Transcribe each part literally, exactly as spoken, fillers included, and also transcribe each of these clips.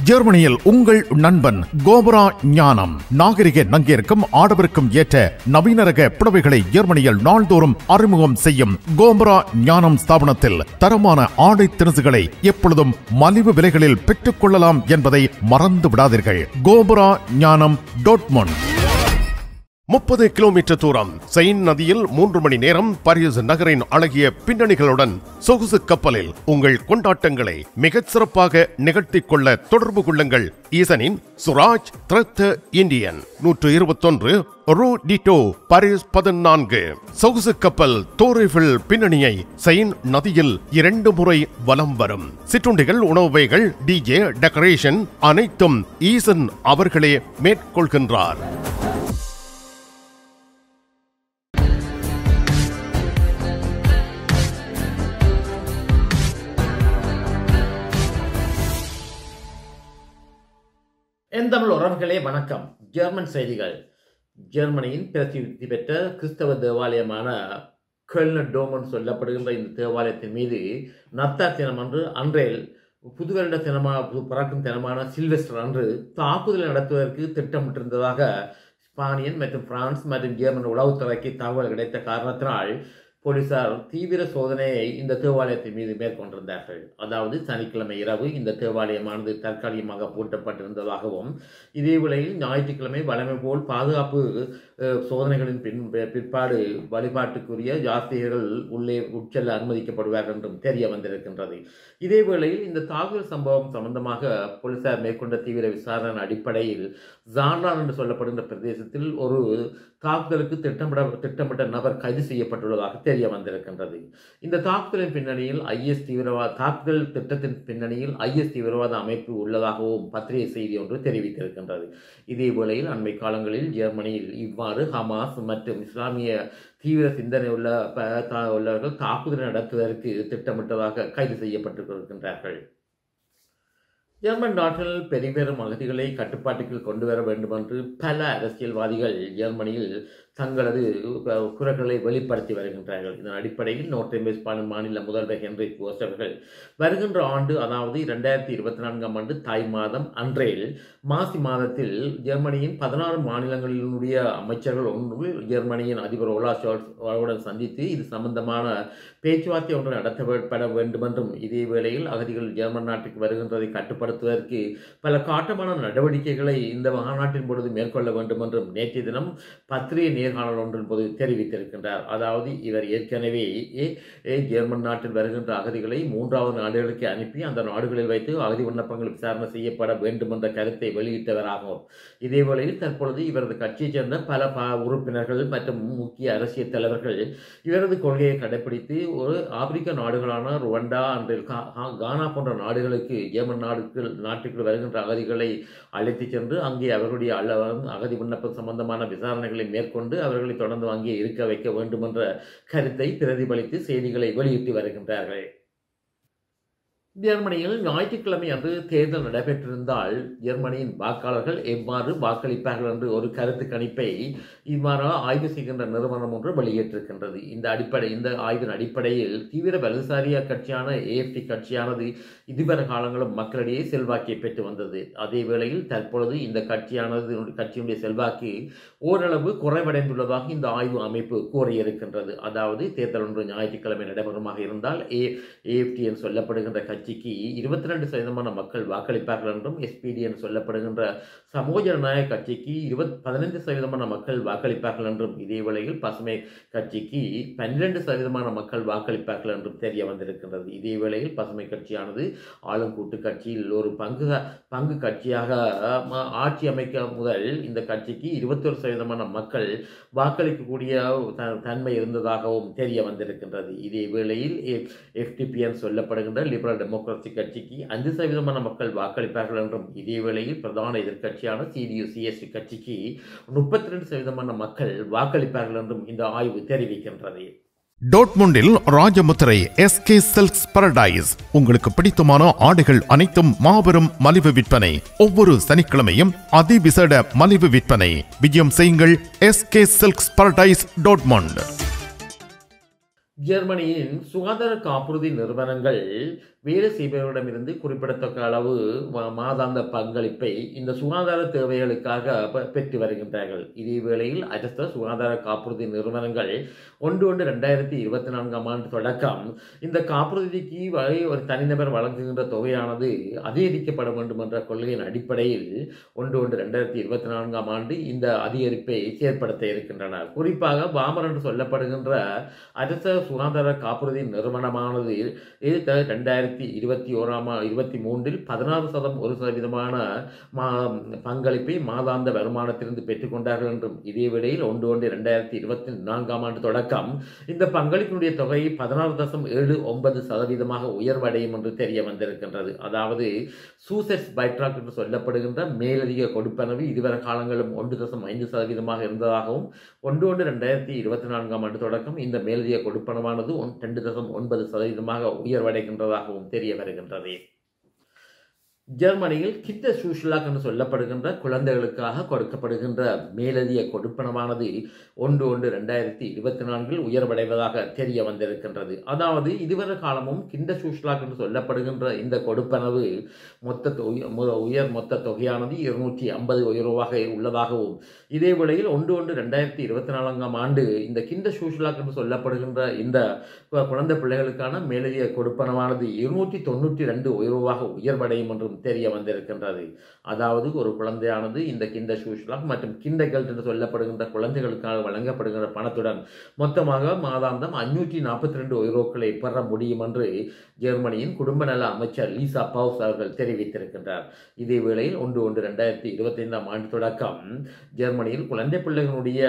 ஜெர்மனியில் உங்கள் நண்பன் கோபரா ஞானம் நாகரிக நங்கிற்கும் ஆடவருக்கும் ஏற்ற நவீன ரக புடவைகளை ஜெர்மனியில் நாள்தோறும் அறிமுகம் செய்யும் கோபரா ஞானம் ஸ்தாபனத்தில் தரமான ஆடை திணுசுகளை எப்பொழுதும் மலிவு விலைகளில் பெற்றுக் கொள்ளலாம் என்பதை மறந்து விடாதீர்கள். கோபரா ஞானம் டாட்மண்ட். முப்பது கிலோமீட்டர் தூரம் செயின் நதியில் மூன்று மணி நேரம் பாரிஸ் நகரின் அழகிய பின்னணிகளுடன் சொகுசு கப்பலில் உங்கள் கொண்டாட்டங்களை மிகச் சிறப்பாக நிகழ்த்திக் கொள்ள தொடர்பு கொள்ளுங்கள். ஈசனின் சுராஜ் த்ரெத் இந்தியன் நூற்று இருபத்தொன்று ரூ டிட்டோ பாரிஸ் பதினான்கு. சொகுசு கப்பல் தோரிஃபில் பின்னணியை செயின் நதியில் இரண்டு முறை வலம் வரும். சிற்றுண்டிகள், உணவுகள், டிஜே, டெக்கரேஷன் அனைத்தும் ஈசன் அவர்களே மேற்கொள்கின்றார். என் தமிழ் உறவுகளே வணக்கம். ஜெர்மன் செய்திகள். ஜெர்மனியின் பிரசித்தி பெற்ற கிறிஸ்தவ தேவாலயமான கெல்னர் டோமன் சொல்லப்படுகின்ற இந்த தேவாலயத்தின் மீது நத்தார் தினம் அன்று அன்றையில் புது வருட தினமாக பிறக்கும் தினமான சில்வெஸ்டர் அன்று தாக்குதல் நடத்துவதற்கு திட்டமிட்டிருந்ததாக ஸ்பானியன் மற்றும் பிரான்ஸ் மற்றும் ஜெர்மன் உளவுத்துறைக்கு தகவல் கிடைத்த காரணத்தினால் போலீசார் தீவிர சோதனையை இந்த தேவாலயத்தின் மீது மேற்கொண்டிருந்தார்கள். அதாவது சனிக்கிழமை இரவு இந்த தேவாலயமானது தற்காலிகமாக பூட்டப்பட்டிருந்ததாகவும் இதே வேளையில் ஞாயிற்றுக்கிழமை வழமை போல் பாதுகாப்பு சோதனைகளின் பின் பிற்பாடு வழிபாட்டுக்குரிய யாத்திரைகள் உள்ளே உட்செல்ல அனுமதிக்கப்படுவார்கள் என்றும் தெரிய வந்திருக்கின்றது. இதே வேளையில் இந்த தாக்குதல் சம்பவம் சம்பந்தமாக போலீசார் மேற்கொண்ட தீவிர விசாரணை அடிப்படையில் ஜான்லான் என்று சொல்லப்படுகின்ற பிரதேசத்தில் ஒரு தாக்குதலுக்கு திட்டமிட திட்டமிட்ட நபர் கைது செய்யப்பட்டுள்ளதாக தெரிய வந்திருக்கின்றது. இந்த தாக்குதலின் பின்னணியில் ஐஎஸ் தீவிரவாத தாக்குதல் திட்டத்தின் பின்னணியில் ஐஎஸ் தீவிரவாத அமைப்பு உள்ளதாகவும் பத்திரிகை செய்தி ஒன்று தெரிவித்திருக்கின்றது. இதே வேளையில் அண்மை காலங்களில் ஜெர்மனியில் இவ்வாறு ஹமாஸ் மற்றும் இஸ்லாமிய தீவிர சிந்தனை உள்ள உள்ளவர்கள் தாக்குதல் நடத்துவதற்கு திட்டமிட்டதாக கைது செய்யப்பட்டிருக்கின்றார்கள். ஜெர்மன் நாட்டில் பெரும்பெரும் அகதிகளை கட்டுப்பாட்டுக்குள் கொண்டு வர வேண்டும் என்று பல அரசியல்வாதிகள் ஜெர்மனியில் தங்களது குரல்களை வெளிப்படுத்தி வருகின்றார்கள். இதன் அடிப்படையில் நோர்த் மாநில முதல்வர் ஹென்ரிக் போஸ்ட் அவர்கள் வருகின்ற ஆண்டு, அதாவது இரண்டாயிரத்தி இருபத்தி நான்காம் ஆண்டு தாய் மாதம் அன்றையில் மாசி மாதத்தில் ஜெர்மனியின் பதினாறு மாநிலங்களினுடைய அமைச்சர்கள் ஒன்று ஜெர்மனியின் அதிபர் ஓலாஃப் ஷோல்ஸ் அவருடன் சந்தித்து இது சம்பந்தமான பேச்சுவார்த்தை ஒன்று நடத்தப்பட வேண்டும் என்றும் இதே வேளையில் அகதிகள் ஜெர்மன் நாட்டுக்கு வருகின்றதை கட்டுப்படுத்துவதற்கு பல காட்டமான நடவடிக்கைகளை இந்த மாநாட்டின் பொழுது மேற்கொள்ள வேண்டும் என்றும் நேற்றைய தினம் பத்திரிகை நேர்காணல் ஒன்றின் போது தெரிவித்திருக்கின்றார். அதாவது இவர் ஏற்கனவே ஜெர்மன் நாட்டில் வருகின்ற அகதிகளை மூன்றாவது நாடுகளுக்கு அனுப்பி அந்த நாடுகளில் வைத்து அகதி விண்ணப்பங்கள் விசாரணை செய்யப்பட வேண்டும் என்ற கருத்தை வெளியிட்டவராகும். இதேவேளையில் தற்பொழுது இவரது கட்சியைச் சேர்ந்த பல உறுப்பினர்கள் மற்றும் முக்கிய அரசியல் தலைவர்கள் இவரது கொள்கையை கடைபிடித்து ஒரு ஆப்பிரிக்க நாடுகளான ருவண்டா அன்றில் கானா போன்ற நாடுகளுக்கு ஜெர்மன் நாடுகள் நாட்டுக்கு வருகின்ற அகதிகளை அழைத்துச் சென்று அங்கே அவர்களுடைய அகதி விண்ணப்பம் சம்பந்தமான விசாரணைகளை மேற்கொண்டு அவர்களை தொடர்ந்து அங்கே இருக்க வைக்க வேண்டும் என்ற கருத்தை பிரதிபலித்து செய்திகளை வெளியிட்டு வருகின்றார்கள். ஜெர்மனியில் ஞாயிற்றுக்கிழமை அன்று தேர்தல் நடைபெற்றிருந்தால் ஜெர்மனியின் வாக்காளர்கள் எவ்வாறு வாக்களிப்பார்கள் என்று ஒரு கருத்து கணிப்பை இவ்வாறு ஆய்வு செய்கின்ற நிறுவனம் ஒன்று வெளியிட்டிருக்கின்றது. இந்த அடிப்படை இந்த ஆய்வின் அடிப்படையில் தீவிர வலதுசாரிய கட்சியான ஏஎஃப்டி கட்சியானது இதுவரை காலங்களும் மக்களிடையே செல்வாக்கை பெற்று வந்தது. அதே வேளையில் தற்பொழுது இந்த கட்சியானது கட்சியினுடைய செல்வாக்கு ஓரளவு குறைவடைந்துள்ளதாக இந்த ஆய்வு அமைப்பு கூறியிருக்கின்றது. அதாவது தேர்தல் ஒன்று ஞாயிற்றுக்கிழமை நடைபெறுமாக இருந்தால் ஏ ஏஎஃப்டி என்று சொல்லப்படுகின்ற கட்சிக்கு இருபத்தி ரெண்டு சதவீதமான மக்கள் வாக்களிப்பார்கள் என்றும் எஸ்பிடி என்று சொல்லப்படுகின்ற சமூக ஜனநாயக கட்சிக்கு இருபத்தி பதினைந்து சதவீதமான மக்கள் வாக்களிப்பார்கள் என்றும் இதே வேளையில் பசுமை கட்சிக்கு பன்னிரண்டு சதவீதமான மக்கள் வாக்களிப்பார்கள் என்றும் தெரிய வந்திருக்கின்றது. இதே வேளையில் பசுமை கட்சியானது ஆளும் கூட்டு கட்சியில் ஒரு பங்கு பங்கு கட்சியாக ஆட்சி அமைக்க முதல் இந்த கட்சிக்கு இருபத்தி ஒரு சதவீதமான மக்கள் வாக்களிக்கக்கூடிய தன்மை இருந்ததாகவும் தெரிய வந்திருக்கின்றது. இதே வேளையில் எஃப்டிபிஎன் சொல்லப்படுகின்ற லிபரல் டெமோக்ராசி கட்சிக்கு அஞ்சு சதவீதமான மக்கள் வாக்களிப்பார்கள் என்றும் இதே வேளையில் பிரதான எதிர்கட்சியான சிடியு சிஎஸ்டி கட்சிக்கு முப்பத்தி ரெண்டு சதவீதமான மக்கள் வாக்களிப்பார்கள் என்றும் இந்த ஆய்வு தெரிவிக்கின்றது. டோட்முண்டில் ராஜமுத்திரை எஸ்கே சில்க்ஸ் பாரடைஸ். உங்களுக்கு பிடித்தமான ஆடைகள் அனைத்தும் மாபெரும் மலிவு விற்பனை. ஒவ்வொரு சனிக்கிழமையும் அதிவிசேட மலிவு விற்பனை. விஜயம் செய்யுங்கள் எஸ்கே சில்க்ஸ் பாரடைஸ் டோட்முண்ட். ஜெர்மனியின் சுகாதார காப்புறுதி நிறுவனங்கள் வேலை செய்பவரிடமிருந்து குறிப்பிடத்தக்க அளவு மாதாந்த பங்களிப்பை இந்த சுகாதார தேவைகளுக்காக பெற்று வருகின்றார்கள். இதே வேளையில் அரச சுகாதார காப்புறுதி நிறுவனங்கள் ஒன்று ஒன்று ரெண்டாயிரத்தி இருபத்தி நான்காம் ஆண்டு தொடக்கம் இந்த காப்புறுதிக்கு ஒரு தனிநபர் வழங்குகின்ற தொகையானது அதிகரிக்கப்பட வேண்டும் என்ற கொள்கையின் அடிப்படையில் ஒன்று ஒன்று ரெண்டாயிரத்தி இருபத்தி நான்காம் ஆண்டு இந்த அதிகரிப்பை செயற்படுத்த இருக்கின்றன. குறிப்பாக பாமர் என்று சொல்லப்படுகின்ற அரச சுகாதார காப்புறுதி நிறுவனமானது இரண்டாயிரத்தி இருபத்தி ஓராம் இருபத்தி மூன்றில் பதினாறு சதம் ஒரு சதவீதமான பங்களிப்பை மாதாந்த வருமானத்திலிருந்து பெற்றுக்கொண்டார்கள் என்றும் இதே வேளையில் ஒன்று ஒன்று இரண்டாயிரத்தி இருபத்தி நான்காம் ஆண்டு தொடக்கம் இந்த பங்களிப்பினுடைய தொகை பதினாறு தசம் ஏழு ஒன்பது சதவீதமாக உயர்வடையும் என்று தெரிய வந்திருக்கின்றது. அதாவது சூசெட்ஸ் பைட்ராக் என்று சொல்லப்படுகின்ற மேலதிக கொடுப்பனவு இதுவரை காலங்களும் ஒன்று தசம் ஐந்து சதவீதமாக இருந்ததாகவும் ஒன்று ஒன்று ரெண்டாயிரத்தி இருபத்தி நான்காம் ஆண்டு தொடக்கம் இந்த மேலதிக கொடுப்பனவானது ரெண்டு தசம் ஒன்பது சதவீதமாக உயர்வடைகின்றதாகவும் தெரிய வருகின்றது. ஜெர்மனியில் கிட்ட சூஷலாக் என்று சொல்லப்படுகின்ற குழந்தைகளுக்காக கொடுக்கப்படுகின்ற மேலதிக கொடுப்பனவானது ஒன்று ஒன்று ரெண்டாயிரத்தி இருபத்தி நான்கில் உயர்வடைவதாக தெரிய வந்திருக்கின்றது. அதாவது இதுவரை காலமும் கிண்ட சூஷலாக் என்று சொல்லப்படுகின்ற இந்த கொடுப்பனவு மொத்த உயர் மொத்த தொகையானது இருநூற்றி ஐம்பது யூரோவாக உள்ளதாகவும் இதே வேளையில் ஒன்று ஒன்று ரெண்டாயிரத்தி இருபத்தி நான்காம் ஆண்டு இந்த கிண்ட சூஷலாக் என்று சொல்லப்படுகின்ற இந்த குழந்தை பிள்ளைகளுக்கான மேலதிக கொடுப்பனவானது இருநூற்றி தொண்ணூற்றி ரெண்டு யூரோவாக உயர்வடையும் என்றும் தெரிய வந்திருக்கின்றது. அதாவது ஒரு குழந்தையானது இந்த கிண்ட சூஷலாக் மற்றும் கிண்டகெல்ட் என்று சொல்லப்படுகின்ற குழந்தைகளுக்காக வழங்கப்படுகின்ற பணத்துடன் மொத்தமாக மாதாந்தம் ஐநூற்றி நாற்பத்தி ரெண்டு யூரோக்களை பெற முடியும் என்று ஜெர்மனியின் குடும்ப நல அமைச்சர் லீசா பவுஸ் அவர்கள் தெரிவித்திருக்கின்றார். இதே வேளையில் ஒன்று ஒன்று ரெண்டாயிரத்தி இருபத்தி ஐந்தாம் ஆண்டு தொடக்கம் ஜெர்மனியில் குழந்தை பிள்ளைகளுடைய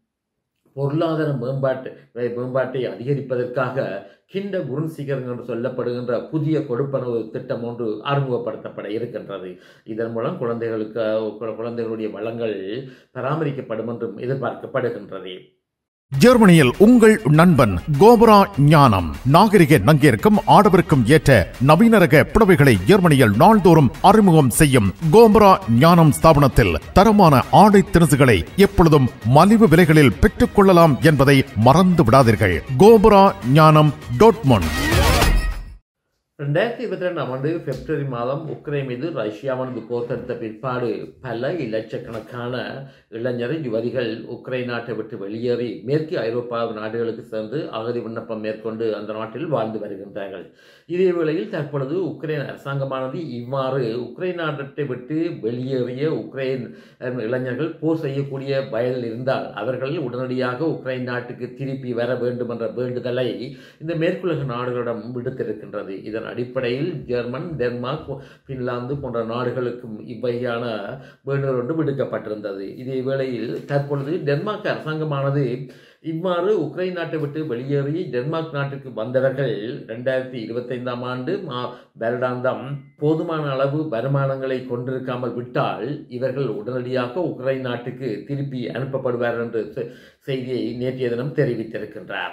பொருளாதார மேம்பாட்டு மேம்பாட்டை அதிகரிப்பதற்காக கிண்ட குருன்சிகர் என்று சொல்லப்படுகின்ற புதிய கொடுப்பனவு திட்டம் ஒன்று அறிமுகப்படுத்தப்பட இருக்கின்றது. இதன் மூலம் குழந்தைகளுக்கு குழந்தைகளுடைய வளங்கள் பராமரிக்கப்படும் என்றும் எதிர்பார்க்கப்படுகின்றது. ஜெர்மனியில் உங்கள் நண்பன் கோபரா ஞானம் நாகரிக நங்கிற்கும் ஆடவருக்கும் ஏற்ற நவீன ரக புடவைகளை ஜெர்மனியில் நாள்தோறும் அறிமுகம் செய்யும் கோபரா ஞானம் ஸ்தாபனத்தில் தரமான ஆடை திணுசுகளை எப்பொழுதும் மலிவு விலைகளில் பெற்றுக் கொள்ளலாம் என்பதை மறந்து விடாதீர்கள். கோபரா ஞானம் டாட்மண்ட். ரெண்டாயிரத்தி இருபத்தி ரெண்டாம் ஆண்டு பிப்ரவரி மாதம் உக்ரைன் மீது ரஷ்யாவானது போர் தொடுத்த பிற்பாடு பல இலட்சக்கணக்கான இளைஞர் யுவதிகள் உக்ரைன் நாட்டை விட்டு வெளியேறி மேற்கு ஐரோப்பா நாடுகளுக்கு சென்று அகதி விண்ணப்பம் மேற்கொண்டு அந்த நாட்டில் வாழ்ந்து வருகின்றார்கள். இதே வேளையில் தற்பொழுது உக்ரைன் அரசாங்கமானது இவ்வாறு உக்ரைன் நாட்டை விட்டு வெளியேறிய உக்ரைன் இளைஞர்கள் போர் செய்யக்கூடிய வயதில் இருந்தால் அவர்கள் உடனடியாக உக்ரைன் நாட்டுக்கு திருப்பி வர வேண்டும் என்ற வேண்டுதலை இந்த மேற்குலக நாடுகளிடம் விடுத்திருக்கின்றது. இதன் அடிப்படையில் ஜெர்மன், டென்மார்க், பின்லாந்து போன்ற நாடுகளுக்கும் இவ்வகையான வேண்டுகோள் ஒன்று விடுக்கப்பட்டிருந்தது. இதே வேளையில் தற்பொழுது டென்மார்க் அரசாங்கமானது இவ்வாறு உக்ரைன் நாட்டை விட்டு வெளியேறி டென்மார்க் நாட்டுக்கு வந்தவர்கள் இரண்டாயிரத்தி இருபத்தி ஐந்தாம் ஆண்டு வருடாந்தம் போதுமான அளவு வருமானங்களை கொண்டிருக்காமல் விட்டால் இவர்கள் உடனடியாக உக்ரைன் நாட்டுக்கு திருப்பி அனுப்பப்படுவார் என்று செய்தியை நேற்றைய தினம் தெரிவித்திருக்கின்றார்.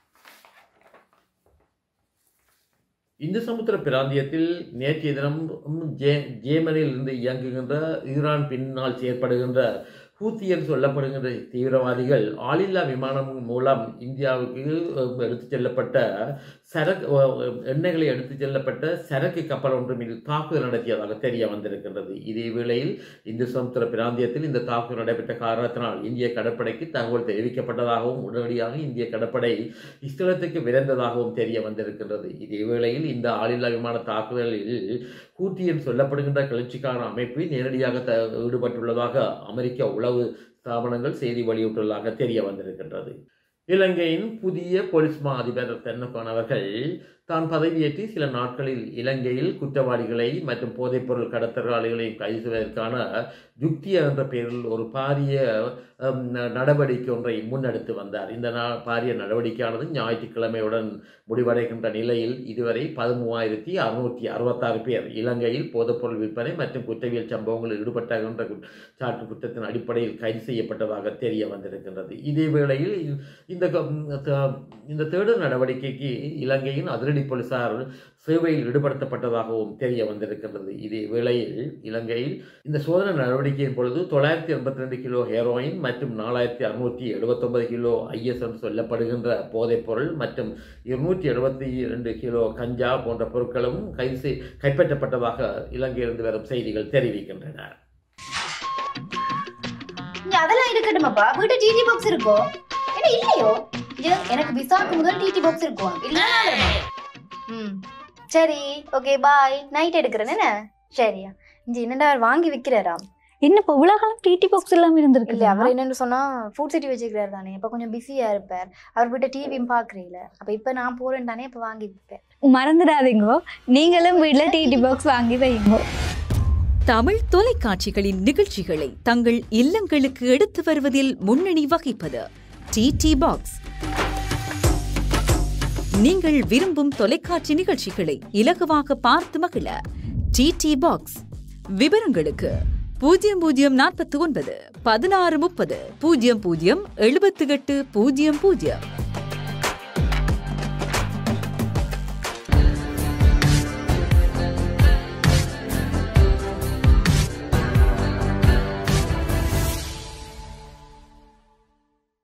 இந்து சமுத்திர பிராந்தியத்தில் நேற்றைய தினம் ஜே ஜேமனில் இருந்து இயங்குகின்ற ஈரான் பின்னால் செயற்படுகின்ற ஹூத்தி என்று சொல்லப்படுகின்ற தீவிரவாதிகள் ஆளில்லா விமானம் மூலம் இந்தியாவுக்கு எடுத்துச் செல்லப்பட்ட சரக்கு எண்ணெய்களை எடுத்துச் செல்லப்பட்ட சரக்கு கப்பல் ஒன்று மீது தாக்குதல் நடத்தியதாக தெரிய வந்திருக்கின்றது. இதே வேளையில் இந்து சமுத்திர பிராந்தியத்தில் இந்த தாக்குதல் நடைபெற்ற காரணத்தினால் இந்திய கடற்படைக்கு தகவல் தெரிவிக்கப்பட்டதாகவும் உடனடியாக இந்திய கடற்படை இஸ்ரேலுக்கு விரைந்ததாகவும் தெரிய வந்திருக்கின்றது. இதே வேளையில் இந்த ஆளில்லா விமான தாக்குதலில் ஹூத்தி என்று சொல்லப்படுகின்ற கிளர்ச்சிக்கான அமைப்பு நேரடியாக ஈடுபட்டுள்ளதாக அமெரிக்க உளவு ஸ்தாபனங்கள் செய்தி வெளியிட்டுள்ளதாக தெரிய வந்திருக்கின்றது. இலங்கையின் புதிய போலீஸ் மா அதிபர் தென்னகோன் அவர்கள் தான் பதவியேற்றி சில நாட்களில் இலங்கையில் குற்றவாளிகளை மற்றும் போதைப்பொருள் கடத்தல்களையும் கைது செய்வதற்கான யுக்தி என்ற பெயரில் ஒரு பாரிய நடவடிக்கை ஒன்றை முன்னெடுத்து வந்தார். இந்த பாரிய நடவடிக்கையானது ஞாயிற்றுக்கிழமையுடன் முடிவடைகின்ற நிலையில் இதுவரை பதிமூவாயிரத்தி அறுநூற்றி அறுபத்தாறு பேர் இலங்கையில் போதைப்பொருள் விற்பனை மற்றும் குற்றவியல் சம்பவங்களில் ஈடுபட்டாகின்ற சாட்டு குற்றத்தின் அடிப்படையில் கைது செய்யப்பட்டதாக தெரிய வந்திருக்கின்றது. இதே வேளையில் இந்த இந்த தேடுதல் நடவடிக்கைக்கு இலங்கையின் அதிரடி கனடி போலீசார் சேவையில் ஈடுபடுத்தப்பட்டதாகவும் தெரிய வந்திருக்கின்றது. இதே வேளையில் இலங்கையில் இந்த சோதனை நடவடிக்கையின் பொழுது தொள்ளாயிரத்தி எண்பத்தி ரெண்டு கிலோ ஹெரோயின் மற்றும் நாலாயிரத்தி அறுநூற்றி எழுபத்தி ஒன்பது கிலோ ஐஎஸ் என்று சொல்லப்படுகின்ற போதைப் பொருள் மற்றும் இருநூற்றி எழுபத்தி இரண்டு கிலோ கஞ்சா போன்ற பொருட்களும் கைது கைப்பற்றப்பட்டதாக இலங்கையிலிருந்து வரும் செய்திகள் தெரிவிக்கின்றன. அதெல்லாம் இருக்கட்டுமாப்பா, வீட்டு டிடி பாக்ஸ் இருக்கோ என்ன இல்லையோ? எனக்கு விசாக்கு முதல் டிடி பாக்ஸ் இருக்கும் இல்ல. ம் சரி, ஓகே பாய். நைட் எடுக்கிறேன் என்ன? சரியா இஞ்சி என்னடா வாங்கி விற்கிறாராம். என்ன இப்போ உலகம் டிடி பாக்ஸ் எல்லாம் இருந்திருக்கு இல்லை, அவர் என்னன்னு சொன்னா ஃபுட் சிட்டி வச்சுக்கிறாரு தானே, இப்போ கொஞ்சம் பிஸியா இருப்பார். அவர் வீட்டை டிவியும் பாக்குறீங்கள, அப்ப இப்ப நான் போறேன் தானே, இப்ப வாங்கி விற்பேன். மறந்துடாதீங்கோ, நீங்களும் வீட்டுல டிடி பாக்ஸ் வாங்கி வைங்கோ. தமிழ் தொலைக்காட்சிகளின் நிகழ்ச்சிகளை தங்கள் இல்லங்களுக்கு எடுத்து வருவதில் முன்னணி வகிப்பது டிடி பாக்ஸ். நீங்கள் விரும்பும் தொலைக்காட்சி நிகழ்ச்சிகளை இலகுவாக பார்த்து மகிழ டிடி பாக்ஸ். விவரங்களுக்கு பூஜ்ஜியம் பூஜ்ஜியம் நாற்பத்தி ஒன்பது பதினாறு முப்பது பூஜ்ஜியம் பூஜ்ஜியம் எழுபத்தி எட்டு பூஜ்ஜியம் பூஜ்ஜியம்.